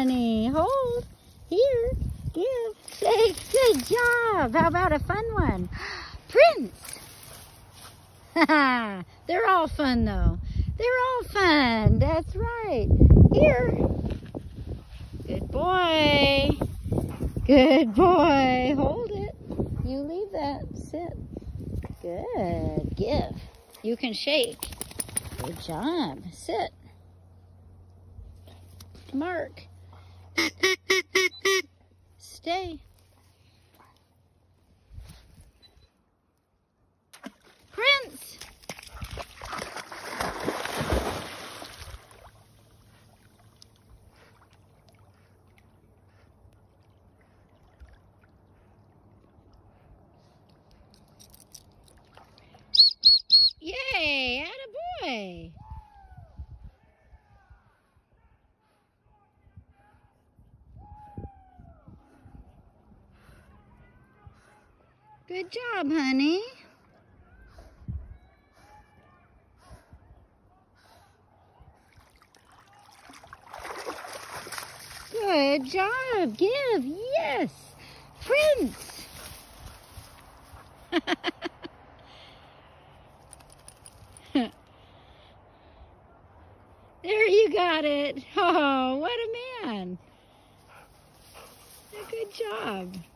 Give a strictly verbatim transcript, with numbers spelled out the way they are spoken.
honey. Hold. Here. Give. Shake. Good job. How about a fun one? Prince. They're all fun, though. They're all fun. That's right. Here. Good boy. Good boy. Hold it. You leave that. Sit. Good. Give. You can shake. Good job. Sit. Mark. Stay. Prince. Yay, attaboy. Good job, honey. Good job. Give. Yes. Prince. There, you got it. Oh, what a man. Good job.